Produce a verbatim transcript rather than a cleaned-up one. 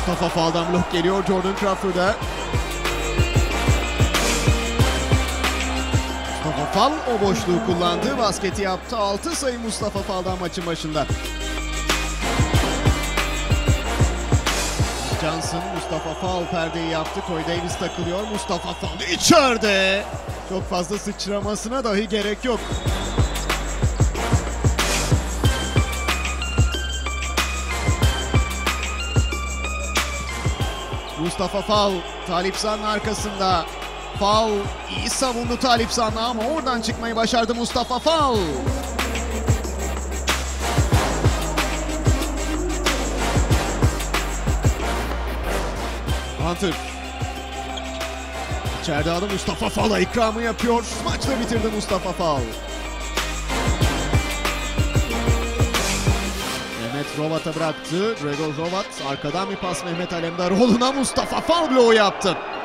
Mustafa Fal'dan blok geliyor Jordan Crawford'a. Mustafa Fal o boşluğu kullandı. Basketi yaptı. altı sayı Mustafa Fal'dan maçın başında. Johnson, Mustafa Fal perdeyi yaptı. Corey Davis takılıyor. Mustafa Fal içeride. Çok fazla sıçramasına dahi gerek yok. Mustafa Fal, Talip Zan'ın arkasında. Fal iyi savundu Talip Zan'la ama oradan çıkmayı başardı Mustafa Fal. Hunter. İçeride adı Mustafa Fal'a ikramı yapıyor. Maçta bitirdi Mustafa Fal. Mehmet Rovat'a bıraktı. Gregor Rovat arkadan bir pas Mehmet Alemdaroğlu'na. Mustafa Fal bloğu yaptı.